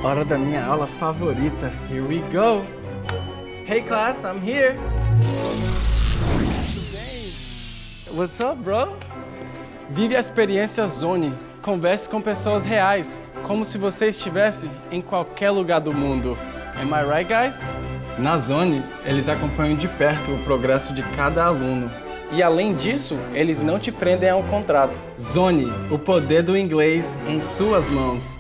Hora da minha aula favorita. Here we go. Hey class, I'm here. What's up, bro? Vive a experiência Zone. Converse com pessoas reais, como se você estivesse em qualquer lugar do mundo. Am I right, guys? Na Zone, eles acompanham de perto o progresso de cada aluno. E além disso, eles não te prendem a um contrato. Zone, o poder do inglês em suas mãos.